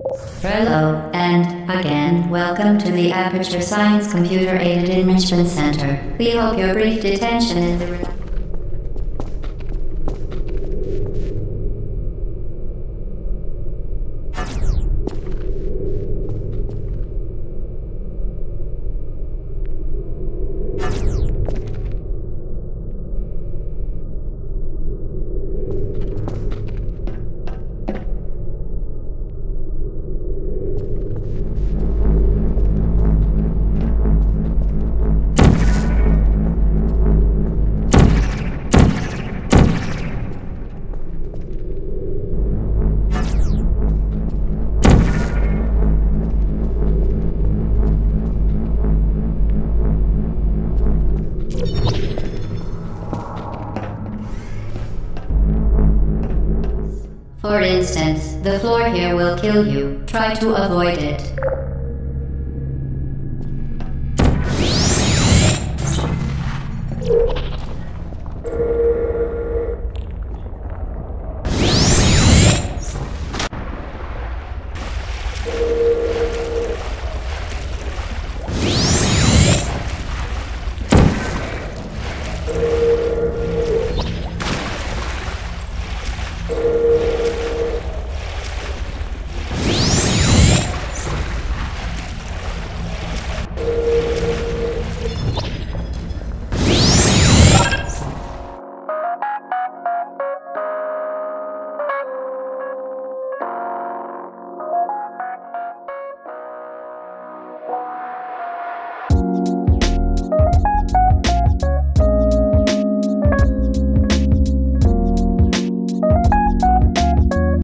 Hello, and again, welcome to the Aperture Science Computer Aided Enrichment Center. We hope your brief detention in the... For instance, the floor here will kill you. Try to avoid it.